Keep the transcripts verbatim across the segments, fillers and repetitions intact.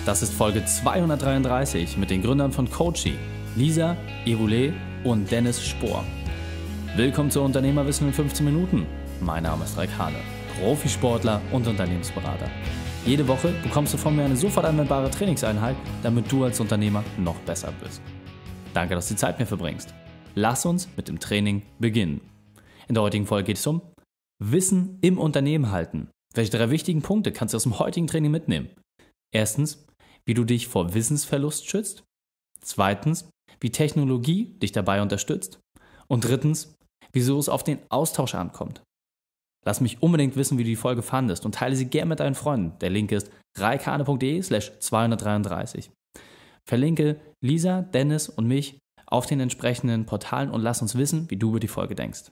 Das ist Folge zweihundertdreiunddreißig mit den Gründern von Coachy, Lisa, Evole und Dennis Spohr. Willkommen zu Unternehmerwissen in fünfzehn Minuten. Mein Name ist Raik Hane, Profisportler und Unternehmensberater. Jede Woche bekommst du von mir eine sofort anwendbare Trainingseinheit, damit du als Unternehmer noch besser bist. Danke, dass du die Zeit mit mir verbringst. Lass uns mit dem Training beginnen. In der heutigen Folge geht es um Wissen im Unternehmen halten. Welche drei wichtigen Punkte kannst du aus dem heutigen Training mitnehmen? Erstens, wie du dich vor Wissensverlust schützt. Zweitens, wie Technologie dich dabei unterstützt. Und drittens, wieso es auf den Austausch ankommt. Lass mich unbedingt wissen, wie du die Folge fandest und teile sie gerne mit deinen Freunden. Der Link ist raikane.de slash zweihundertdreiunddreißig. Verlinke Lisa, Dennis und mich auf den entsprechenden Portalen und lass uns wissen, wie du über die Folge denkst.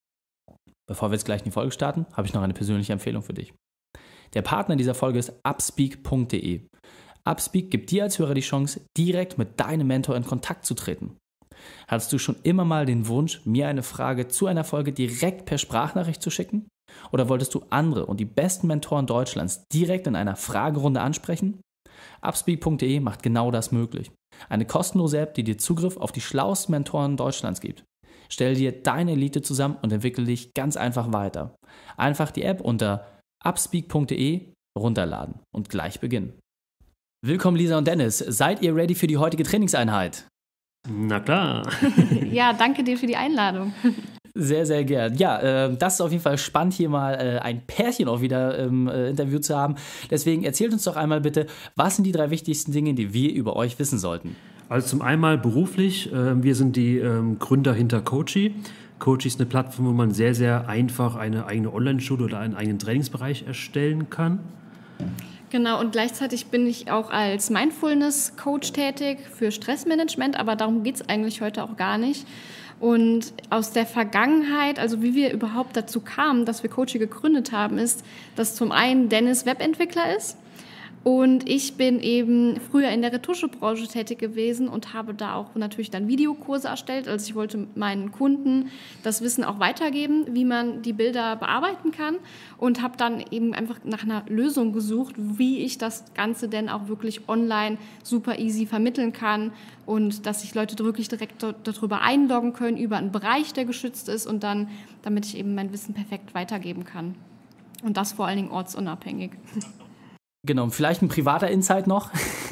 Bevor wir jetzt gleich in die Folge starten, habe ich noch eine persönliche Empfehlung für dich. Der Partner dieser Folge ist upspeak punkt de. Upspeak gibt dir als Hörer die Chance, direkt mit deinem Mentor in Kontakt zu treten. Hattest du schon immer mal den Wunsch, mir eine Frage zu einer Folge direkt per Sprachnachricht zu schicken? Oder wolltest du andere und die besten Mentoren Deutschlands direkt in einer Fragerunde ansprechen? upspeak punkt de macht genau das möglich. Eine kostenlose App, die dir Zugriff auf die schlauesten Mentoren Deutschlands gibt. Stell dir deine Elite zusammen und entwickle dich ganz einfach weiter. Einfach die App unter upspeak punkt de runterladen und gleich beginnen. Willkommen Lisa und Dennis. Seid ihr ready für die heutige Trainingseinheit? Na klar. Ja, danke dir für die Einladung. Sehr, sehr gern. Ja, äh, das ist auf jeden Fall spannend, hier mal äh, ein Pärchen auch wieder im äh, Interview zu haben. Deswegen erzählt uns doch einmal bitte, was sind die drei wichtigsten Dinge, die wir über euch wissen sollten? Also zum einen beruflich. Äh, wir sind die ähm, Gründer hinter Coachy. Coachy ist eine Plattform, wo man sehr, sehr einfach eine eigene Online-Schule oder einen eigenen Trainingsbereich erstellen kann. Genau, und gleichzeitig bin ich auch als Mindfulness-Coach tätig für Stressmanagement, aber darum geht es eigentlich heute auch gar nicht. Und aus der Vergangenheit, also wie wir überhaupt dazu kamen, dass wir Coachy gegründet haben, ist, dass zum einen Dennis Webentwickler ist und ich bin eben früher in der Retuschebranche tätig gewesen und habe da auch natürlich dann Videokurse erstellt. Also ich wollte meinen Kunden das Wissen auch weitergeben, wie man die Bilder bearbeiten kann und habe dann eben einfach nach einer Lösung gesucht, wie ich das Ganze denn auch wirklich online super easy vermitteln kann und dass sich Leute wirklich direkt darüber einloggen können, über einen Bereich, der geschützt ist und dann, damit ich eben mein Wissen perfekt weitergeben kann. Und das vor allen Dingen ortsunabhängig. Genau, vielleicht ein privater Insight noch.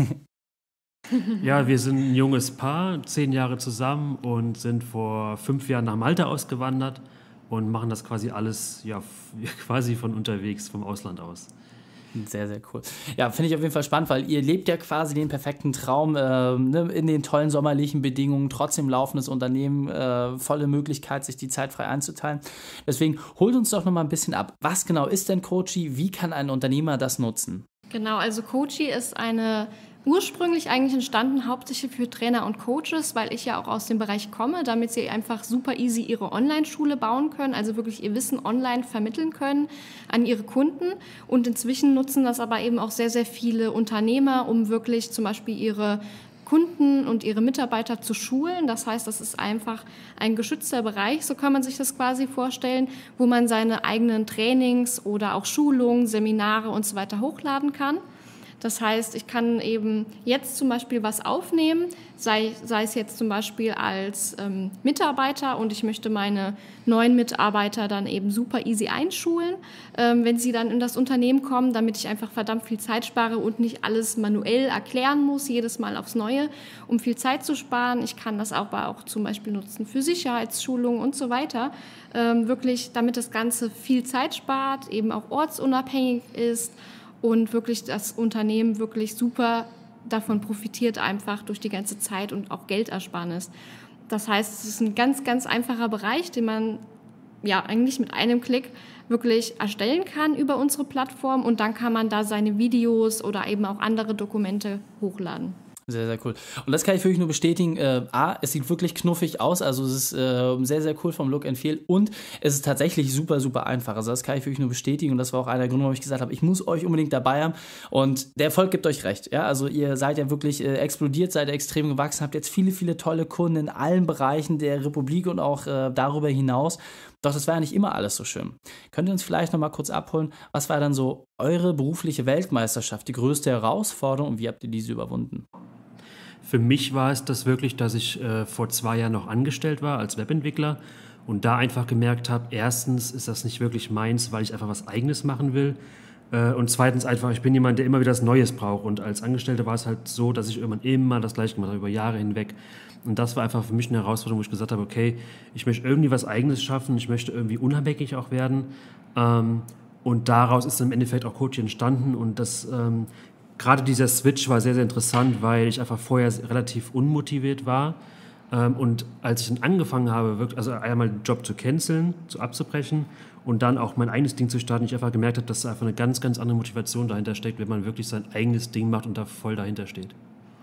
Ja, wir sind ein junges Paar, zehn Jahre zusammen und sind vor fünf Jahren nach Malta ausgewandert und machen das quasi alles ja, quasi von unterwegs, vom Ausland aus. Sehr, sehr cool. Ja, finde ich auf jeden Fall spannend, weil ihr lebt ja quasi den perfekten Traum äh, ne, in den tollen sommerlichen Bedingungen, trotzdem laufendes Unternehmen, äh, volle Möglichkeit, sich die Zeit frei einzuteilen. Deswegen holt uns doch noch mal ein bisschen ab. Was genau ist denn Coachy? Wie kann ein Unternehmer das nutzen? Genau, also Coachy ist eine ursprünglich eigentlich entstanden hauptsächlich für Trainer und Coaches, weil ich ja auch aus dem Bereich komme, damit sie einfach super easy ihre Online-Schule bauen können, also wirklich ihr Wissen online vermitteln können an ihre Kunden. Und inzwischen nutzen das aber eben auch sehr, sehr viele Unternehmer, um wirklich zum Beispiel ihre Kunden und ihre Mitarbeiter zu schulen. Das heißt, das ist einfach ein geschützter Bereich, so kann man sich das quasi vorstellen, wo man seine eigenen Trainings oder auch Schulungen, Seminare und so weiter hochladen kann. Das heißt, ich kann eben jetzt zum Beispiel was aufnehmen, sei, sei es jetzt zum Beispiel als ähm, Mitarbeiter und ich möchte meine neuen Mitarbeiter dann eben super easy einschulen, ähm, wenn sie dann in das Unternehmen kommen, damit ich einfach verdammt viel Zeit spare und nicht alles manuell erklären muss, jedes Mal aufs Neue, um viel Zeit zu sparen. Ich kann das aber auch zum Beispiel nutzen für Sicherheitsschulungen und so weiter, ähm, wirklich, damit das Ganze viel Zeit spart, eben auch ortsunabhängig ist, und wirklich das Unternehmen wirklich super davon profitiert, einfach durch die ganze Zeit und auch Geldersparnis. Das heißt, es ist ein ganz, ganz einfacher Bereich, den man ja eigentlich mit einem Klick wirklich erstellen kann über unsere Plattform und dann kann man da seine Videos oder eben auch andere Dokumente hochladen. Sehr, sehr cool. Und das kann ich wirklich nur bestätigen. Äh, A, es sieht wirklich knuffig aus, also es ist äh, sehr, sehr cool vom Look and Feel und es ist tatsächlich super, super einfach. Also das kann ich wirklich nur bestätigen und das war auch einer der Gründe, warum ich gesagt habe, ich muss euch unbedingt dabei haben und der Erfolg gibt euch recht. Ja? Also ihr seid ja wirklich äh, explodiert, seid extrem gewachsen, habt jetzt viele, viele tolle Kunden in allen Bereichen der Republik und auch äh, darüber hinaus. Doch das war ja nicht immer alles so schön. Könnt ihr uns vielleicht noch mal kurz abholen, was war dann so eure berufliche Weltmeisterschaft, die größte Herausforderung und wie habt ihr diese überwunden? Für mich war es das wirklich, dass ich äh, vor zwei Jahren noch angestellt war als Webentwickler und da einfach gemerkt habe, erstens ist das nicht wirklich meins, weil ich einfach was Eigenes machen will. Äh, und zweitens einfach, ich bin jemand, der immer wieder was Neues braucht. Und als Angestellter war es halt so, dass ich irgendwann immer das Gleiche gemacht habe, über Jahre hinweg. Und das war einfach für mich eine Herausforderung, wo ich gesagt habe, okay, ich möchte irgendwie was Eigenes schaffen, ich möchte irgendwie unabhängig auch werden. Ähm, und daraus ist dann im Endeffekt auch Coaching entstanden. Und das, ähm, gerade dieser Switch war sehr, sehr interessant, weil ich einfach vorher relativ unmotiviert war. Ähm, und als ich dann angefangen habe, wirklich, also einmal den Job zu canceln, zu abzubrechen und dann auch mein eigenes Ding zu starten, ich einfach gemerkt habe, dass da einfach eine ganz, ganz andere Motivation dahinter steckt, wenn man wirklich sein eigenes Ding macht und da voll dahinter steht.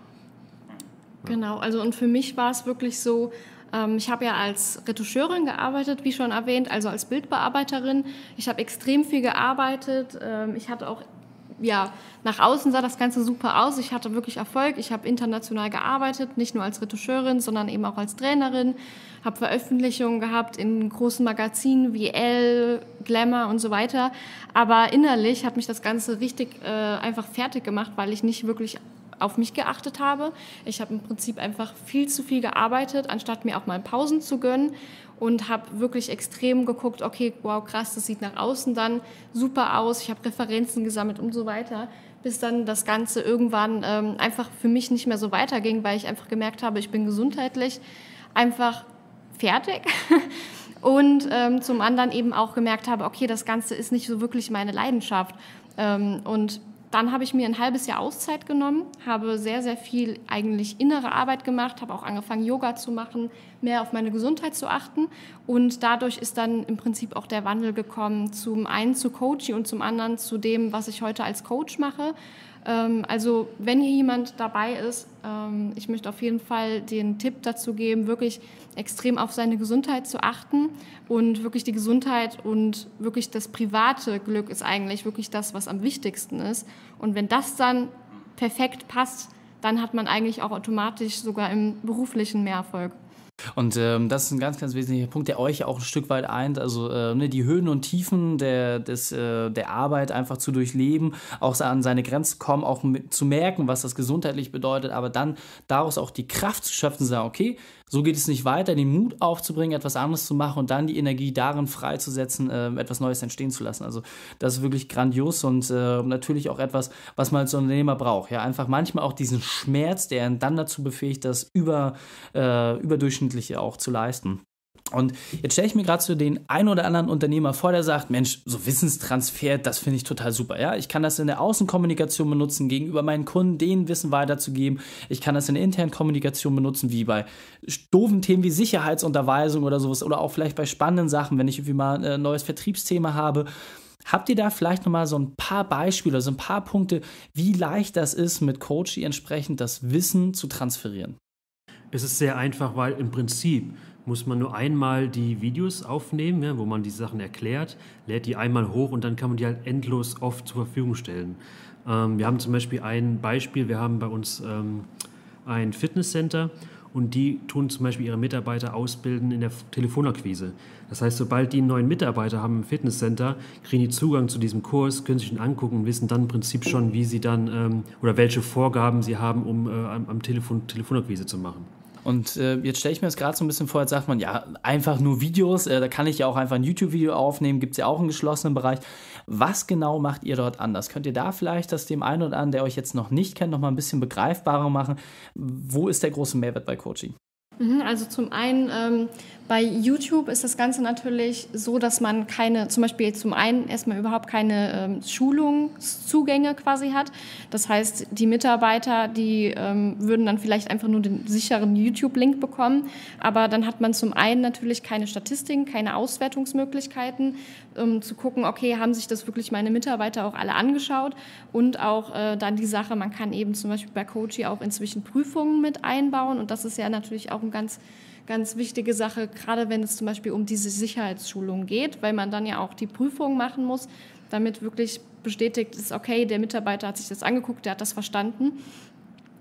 Genau, also und für mich war es wirklich so, ähm, ich habe ja als Retoucheurin gearbeitet, wie schon erwähnt, also als Bildbearbeiterin. Ich habe extrem viel gearbeitet, ähm, ich hatte auch, ja, nach außen sah das Ganze super aus, ich hatte wirklich Erfolg, ich habe international gearbeitet, nicht nur als Retoucheurin, sondern eben auch als Trainerin, habe Veröffentlichungen gehabt in großen Magazinen wie Elle, Glamour und so weiter, aber innerlich hat mich das Ganze richtig äh, einfach fertig gemacht, weil ich nicht wirklich auf mich geachtet habe. Ich habe im Prinzip einfach viel zu viel gearbeitet, anstatt mir auch mal Pausen zu gönnen und habe wirklich extrem geguckt, okay, wow, krass, das sieht nach außen dann super aus, ich habe Referenzen gesammelt und so weiter, bis dann das Ganze irgendwann ähm, einfach für mich nicht mehr so weiterging, weil ich einfach gemerkt habe, ich bin gesundheitlich einfach fertig und ähm, zum anderen eben auch gemerkt habe, okay, das Ganze ist nicht so wirklich meine Leidenschaft ähm, und dann habe ich mir ein halbes Jahr Auszeit genommen, habe sehr, sehr viel eigentlich innere Arbeit gemacht, habe auch angefangen, Yoga zu machen, mehr auf meine Gesundheit zu achten. Und dadurch ist dann im Prinzip auch der Wandel gekommen, zum einen zu Coaching und zum anderen zu dem, was ich heute als Coach mache. Also wenn hier jemand dabei ist, ich möchte auf jeden Fall den Tipp dazu geben, wirklich extrem auf seine Gesundheit zu achten und wirklich die Gesundheit und wirklich das private Glück ist eigentlich wirklich das, was am wichtigsten ist. Und wenn das dann perfekt passt, dann hat man eigentlich auch automatisch sogar im beruflichen mehr Erfolg. Und ähm, das ist ein ganz, ganz wesentlicher Punkt, der euch auch ein Stück weit eint, also äh, ne, die Höhen und Tiefen der, des, äh, der Arbeit einfach zu durchleben, auch an seine Grenzen kommen, auch mit, zu merken, was das gesundheitlich bedeutet, aber dann daraus auch die Kraft zu schöpfen, zu sagen, okay, so geht es nicht weiter, den Mut aufzubringen, etwas anderes zu machen und dann die Energie darin freizusetzen, äh, etwas Neues entstehen zu lassen. Also das ist wirklich grandios und äh, natürlich auch etwas, was man als Unternehmer braucht. Ja, einfach manchmal auch diesen Schmerz, der ihn dann dazu befähigt, das über, äh, überdurchschnittliche auch zu leisten. Und jetzt stelle ich mir gerade so den einen oder anderen Unternehmer vor, der sagt, Mensch, so Wissenstransfer, das finde ich total super. Ja? Ich kann das in der Außenkommunikation benutzen, gegenüber meinen Kunden, denen Wissen weiterzugeben. Ich kann das in der internen Kommunikation benutzen, wie bei doofen Themen wie Sicherheitsunterweisung oder sowas oder auch vielleicht bei spannenden Sachen, wenn ich irgendwie mal ein neues Vertriebsthema habe. Habt ihr da vielleicht nochmal so ein paar Beispiele, so ein paar Punkte, wie leicht das ist, mit Coaching entsprechend das Wissen zu transferieren? Es ist sehr einfach, weil im Prinzip muss man nur einmal die Videos aufnehmen, ja, wo man die Sachen erklärt, lädt die einmal hoch und dann kann man die halt endlos oft zur Verfügung stellen. Ähm, wir haben zum Beispiel ein Beispiel, wir haben bei uns ähm, ein Fitnesscenter und die tun zum Beispiel ihre Mitarbeiter ausbilden in der Telefonakquise. Das heißt, sobald die einen neuen Mitarbeiter haben im Fitnesscenter, kriegen die Zugang zu diesem Kurs, können sich ihn angucken und wissen dann im Prinzip schon, wie sie dann ähm, oder welche Vorgaben sie haben, um äh, am, am Telefon Telefonakquise zu machen. Und äh, jetzt stelle ich mir das gerade so ein bisschen vor, jetzt sagt man, ja, einfach nur Videos, äh, da kann ich ja auch einfach ein YouTube-Video aufnehmen, gibt es ja auch im geschlossenen Bereich. Was genau macht ihr dort anders? Könnt ihr da vielleicht das dem einen oder anderen, der euch jetzt noch nicht kennt, noch mal ein bisschen begreifbarer machen? Wo ist der große Mehrwert bei Coaching? Also zum einen, ähm, bei YouTube ist das Ganze natürlich so, dass man keine, zum Beispiel zum einen erstmal überhaupt keine ähm, Schulungszugänge quasi hat. Das heißt, die Mitarbeiter, die ähm, würden dann vielleicht einfach nur den sicheren YouTube-Link bekommen. Aber dann hat man zum einen natürlich keine Statistiken, keine Auswertungsmöglichkeiten, um zu gucken, okay, haben sich das wirklich meine Mitarbeiter auch alle angeschaut? Und auch äh, dann die Sache, man kann eben zum Beispiel bei Coaching auch inzwischen Prüfungen mit einbauen. Und das ist ja natürlich auch ein ganz ganz wichtige Sache, gerade wenn es zum Beispiel um diese Sicherheitsschulung geht, weil man dann ja auch die Prüfung machen muss, damit wirklich bestätigt ist, okay, der Mitarbeiter hat sich das angeguckt, der hat das verstanden.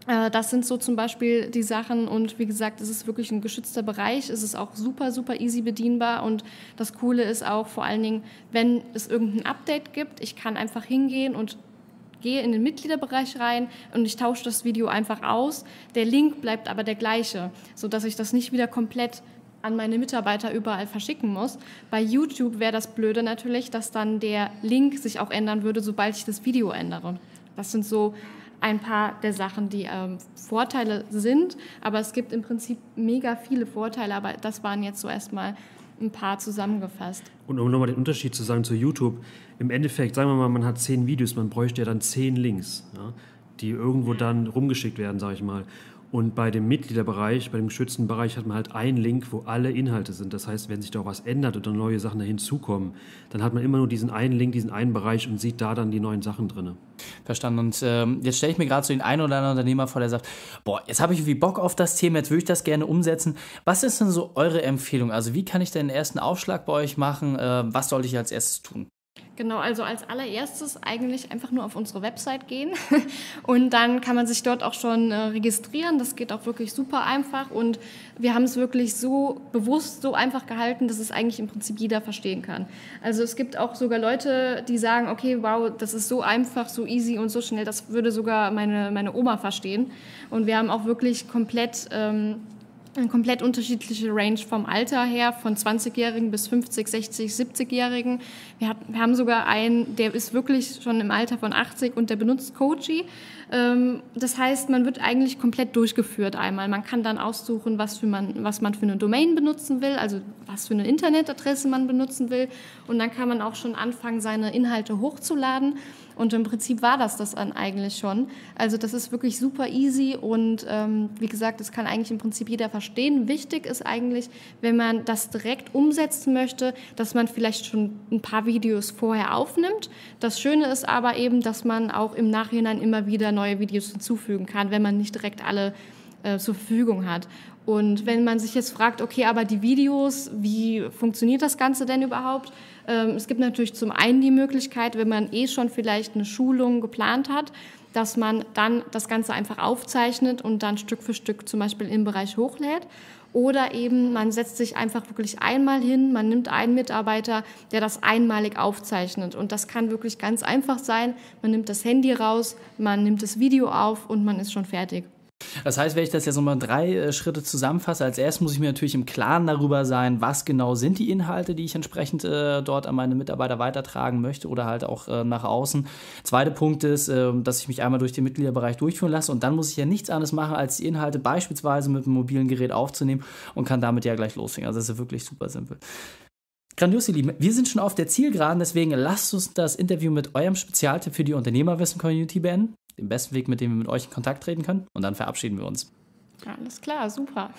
Das sind so zum Beispiel die Sachen und wie gesagt, es ist wirklich ein geschützter Bereich, es ist auch super, super easy bedienbar und das Coole ist auch vor allen Dingen, wenn es irgendein Update gibt, ich kann einfach hingehen und gehe in den Mitgliederbereich rein und ich tausche das Video einfach aus, der Link bleibt aber der gleiche, sodass ich das nicht wieder komplett an meine Mitarbeiter überall verschicken muss. Bei YouTube wäre das Blöde natürlich, dass dann der Link sich auch ändern würde, sobald ich das Video ändere. Das sind so ein paar der Sachen, die ähm, Vorteile sind, aber es gibt im Prinzip mega viele Vorteile, aber das waren jetzt so erstmal ein paar zusammengefasst. Und um nochmal den Unterschied zu sagen zu YouTube, im Endeffekt, sagen wir mal, man hat zehn Videos, man bräuchte ja dann zehn Links, ja, die irgendwo dann rumgeschickt werden, sage ich mal. Und bei dem Mitgliederbereich, bei dem geschützten Bereich hat man halt einen Link, wo alle Inhalte sind. Das heißt, wenn sich da was ändert oder neue Sachen da hinzukommen, dann hat man immer nur diesen einen Link, diesen einen Bereich und sieht da dann die neuen Sachen drin. Verstanden. Und ähm, jetzt stelle ich mir gerade so den einen oder anderen Unternehmer vor, der sagt, boah, jetzt habe ich irgendwie Bock auf das Thema, jetzt würde ich das gerne umsetzen. Was ist denn so eure Empfehlung? Also wie kann ich denn den ersten Aufschlag bei euch machen? Äh, was sollte ich als erstes tun? Genau, also als allererstes eigentlich einfach nur auf unsere Website gehen und dann kann man sich dort auch schon äh, registrieren. Das geht auch wirklich super einfach und wir haben es wirklich so bewusst so einfach gehalten, dass es eigentlich im Prinzip jeder verstehen kann. Also es gibt auch sogar Leute, die sagen, okay, wow, das ist so einfach, so easy und so schnell, das würde sogar meine, meine Oma verstehen. Und wir haben auch wirklich komplett... Ähm, eine komplett unterschiedliche Range vom Alter her, von zwanzigjährigen bis fünfzig, sechzig, siebzigjährigen. Wir, hat, wir haben sogar einen, der ist wirklich schon im Alter von achtzig und der benutzt Coachy. Ähm, das heißt, man wird eigentlich komplett durchgeführt einmal. Man kann dann aussuchen, was, für man, was man für eine Domain benutzen will, also was für eine Internetadresse man benutzen will. Und dann kann man auch schon anfangen, seine Inhalte hochzuladen. Und im Prinzip war das das dann eigentlich schon. Also das ist wirklich super easy und ähm, wie gesagt, das kann eigentlich im Prinzip jeder verstehen. Wichtig ist eigentlich, wenn man das direkt umsetzen möchte, dass man vielleicht schon ein paar Videos vorher aufnimmt. Das Schöne ist aber eben, dass man auch im Nachhinein immer wieder neue Videos hinzufügen kann, wenn man nicht direkt alle äh, zur Verfügung hat. Und wenn man sich jetzt fragt, okay, aber die Videos, wie funktioniert das Ganze denn überhaupt? Ähm, es gibt natürlich zum einen die Möglichkeit, wenn man eh schon vielleicht eine Schulung geplant hat, dass man dann das Ganze einfach aufzeichnet und dann Stück für Stück zum Beispiel im Bereich hochlädt. Oder eben man setzt sich einfach wirklich einmal hin, man nimmt einen Mitarbeiter, der das einmalig aufzeichnet. Und das kann wirklich ganz einfach sein. Man nimmt das Handy raus, man nimmt das Video auf und man ist schon fertig. Das heißt, wenn ich das jetzt nochmal drei äh, Schritte zusammenfasse, als erstes muss ich mir natürlich im Klaren darüber sein, was genau sind die Inhalte, die ich entsprechend äh, dort an meine Mitarbeiter weitertragen möchte oder halt auch äh, nach außen. Zweiter Punkt ist, äh, dass ich mich einmal durch den Mitgliederbereich durchführen lasse und dann muss ich ja nichts anderes machen, als die Inhalte beispielsweise mit einem mobilen Gerät aufzunehmen und kann damit ja gleich loslegen. Also das ist wirklich super simpel. Grandios, ihr Lieben. Wir sind schon auf der Zielgeraden, deswegen lasst uns das Interview mit eurem Spezialtipp für die Unternehmerwissen-Community beenden. Den besten Weg, mit dem wir mit euch in Kontakt treten können. Und dann verabschieden wir uns. Alles klar, super.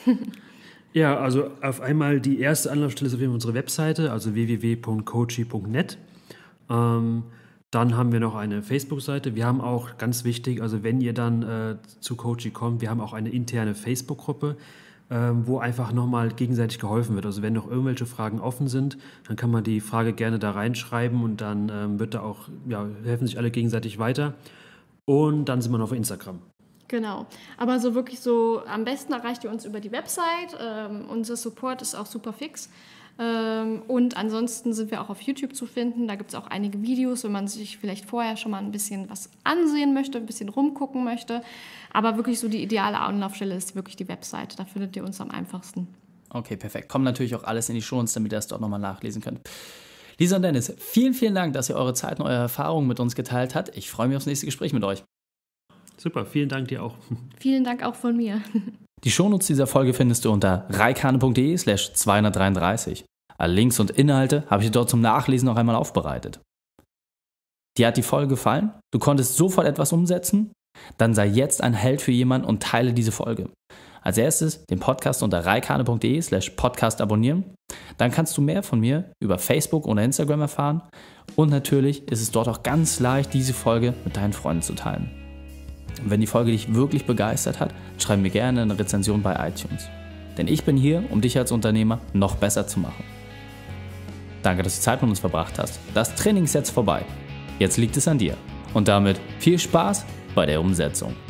Ja, also auf einmal die erste Anlaufstelle ist auf jeden Fall unsere Webseite, also w w w punkt coachy punkt net. Ähm, dann haben wir noch eine Facebook-Seite. Wir haben auch, ganz wichtig, also wenn ihr dann äh, zu Coachy kommt, wir haben auch eine interne Facebook-Gruppe, ähm, wo einfach nochmal gegenseitig geholfen wird. Also wenn noch irgendwelche Fragen offen sind, dann kann man die Frage gerne da reinschreiben und dann ähm, wird da auch, ja, helfen sich alle gegenseitig weiter. Und dann sind wir noch auf Instagram. Genau, aber so wirklich so, am besten erreicht ihr uns über die Website. Ähm, unser Support ist auch super fix. Ähm, und ansonsten sind wir auch auf YouTube zu finden. Da gibt es auch einige Videos, wenn man sich vielleicht vorher schon mal ein bisschen was ansehen möchte, ein bisschen rumgucken möchte. Aber wirklich so die ideale Anlaufstelle ist wirklich die Website. Da findet ihr uns am einfachsten. Okay, perfekt. Kommt natürlich auch alles in die Shownotes, damit ihr das dort nochmal nachlesen könnt. Lisa und Dennis, vielen, vielen Dank, dass ihr eure Zeit und eure Erfahrungen mit uns geteilt habt. Ich freue mich aufs nächste Gespräch mit euch. Super, vielen Dank dir auch. Vielen Dank auch von mir. Die Shownotes dieser Folge findest du unter reikane punkt de slash zweihundertdreiunddreißig. Alle Links und Inhalte habe ich dir dort zum Nachlesen noch einmal aufbereitet. Dir hat die Folge gefallen? Du konntest sofort etwas umsetzen? Dann sei jetzt ein Held für jemanden und teile diese Folge. Als erstes den Podcast unter reikane punkt de slash podcast abonnieren. Dann kannst du mehr von mir über Facebook oder Instagram erfahren. Und natürlich ist es dort auch ganz leicht, diese Folge mit deinen Freunden zu teilen. Und wenn die Folge dich wirklich begeistert hat, schreib mir gerne eine Rezension bei iTunes. Denn ich bin hier, um dich als Unternehmer noch besser zu machen. Danke, dass du Zeit mit uns verbracht hast. Das Training ist jetzt vorbei. Jetzt liegt es an dir. Und damit viel Spaß bei der Umsetzung.